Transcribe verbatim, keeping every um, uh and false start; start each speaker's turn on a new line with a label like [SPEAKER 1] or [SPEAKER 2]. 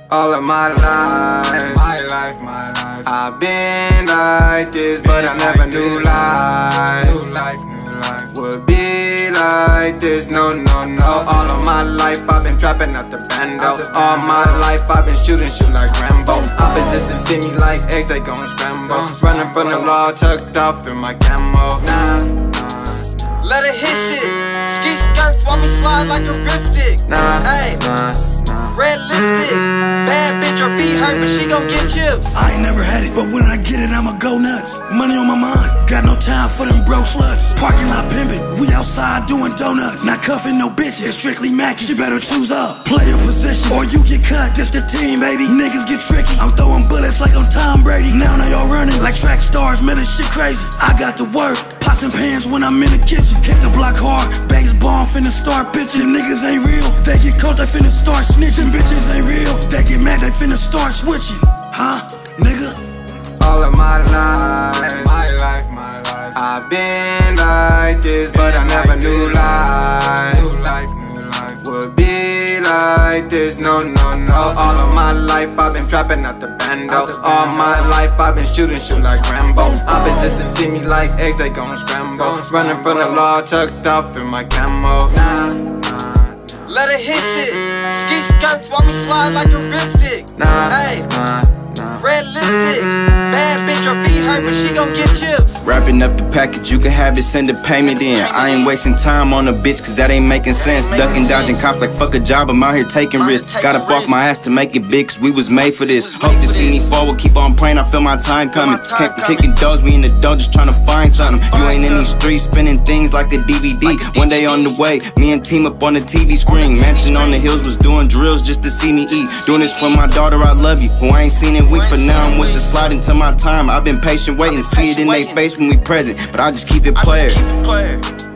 [SPEAKER 1] All of my life,
[SPEAKER 2] my life, my life,
[SPEAKER 1] I've been like this, but I never
[SPEAKER 2] like
[SPEAKER 1] knew
[SPEAKER 2] this.
[SPEAKER 1] life
[SPEAKER 2] New life, new life
[SPEAKER 1] would be like this. No, no, no. All of my life I've been trapping at the bando. All my life I've been shooting shit like Rambo. Opposition see me like eggs, they gon' scramble. Running from the law, tucked off in my camo. Nah,
[SPEAKER 3] let her hit shit. Ski skirts while we slide like a ripstick.
[SPEAKER 1] nah,
[SPEAKER 3] Ayy,
[SPEAKER 1] nah, nah.
[SPEAKER 3] red lipstick. Bad bitch, her feet hurt, but she gon' get chips.
[SPEAKER 4] I ain't never had it, but when I get it, I'ma go nuts. Money on my mind, got no time for them broke sluts. Parking lot pimping, we outside doing donuts. Not cuffing no bitches, it's strictly macking. She better choose up, play a position, or you get cut. This the team, baby. Niggas get tricky. I'm throwing bullets like I'm Tom Brady. Now they all running like track stars, man, this shit crazy. I got to work, pots and pans when I'm in the kitchen. Hit the block hard, baseball finna start pitching. Them niggas ain't real, they get caught, they finna start snitching. Bitches ain't real, they get mad, they finna start switching. Huh, nigga?
[SPEAKER 1] All of my life,
[SPEAKER 2] my life, my life,
[SPEAKER 1] I've been like this, but I never
[SPEAKER 2] like
[SPEAKER 1] knew
[SPEAKER 2] this.
[SPEAKER 1] life
[SPEAKER 2] new life, new life
[SPEAKER 1] would be like this. No, no, no. All of my life I've been trapping at the bando. All my life I've been shooting shit like Rambo. Opposition see me like eggs, they gon' scramble. Running from the law, tucked off in my camo. Nah,
[SPEAKER 3] Let her hit shit. Ski skirts while we slide like a ripstick.
[SPEAKER 1] nah,
[SPEAKER 3] Ayy,
[SPEAKER 1] nah, nah.
[SPEAKER 3] red lipstick. Bad bitch, her feet hurt, but she gon' get chips.
[SPEAKER 5] Wrapping up the package, you can have it, send the payment in. I ain't wasting time on a bitch, cause that ain't making sense. Ducking, dodging cops like fuck a job, I'm out here taking risks. Got up off my ass to make it big, cause we was made for this. Hope to see me forward, keep on praying, I feel my time coming. Came from kicking doors, we in the door just trying to find something. You ain't in these streets spinning things like a D V D. One day on the way, me and team up on the T V screen. Mansion on the hills was doing drills just to see me eat. Doing this for my daughter, I love you, who I ain't seen in weeks. But now I'm with the slide until my time. I've been patient waiting, see it in their face when we present, but I just keep it player.